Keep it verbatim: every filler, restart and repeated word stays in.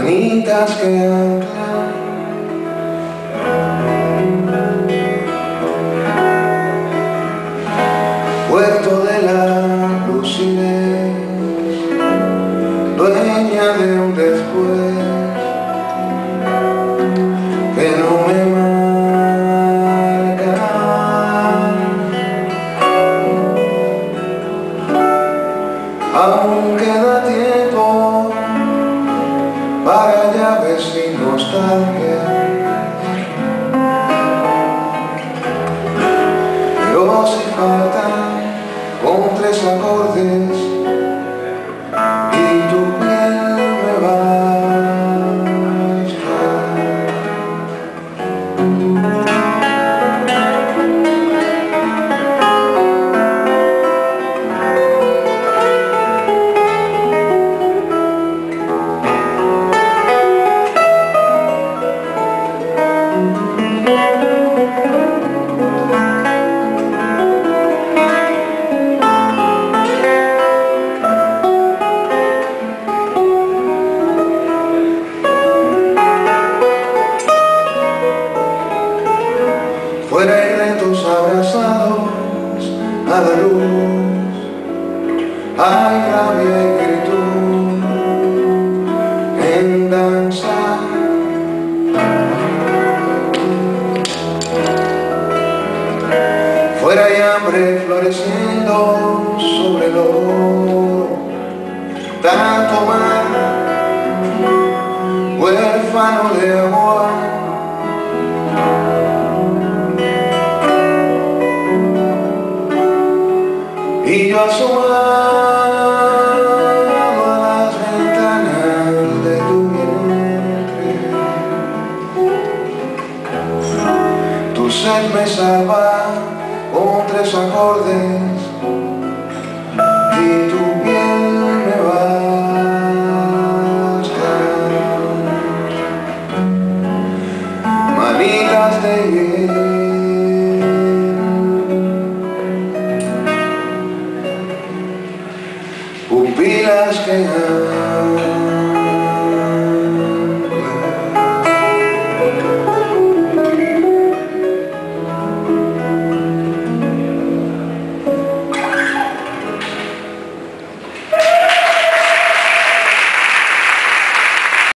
manitas que anclan, puerto de la lucidez, dueña de un después que no me marca. Aún queda tiempo para llaves sin nostalgia, pero si faltan con tres acordes y tu piel me basta. Fuera hay retos abrazados a la luz, hay rabia y quietud en danza. Fuera hay hambre floreciendo sobre el oro, tanto mar, huérfano de amor. Y yo asomado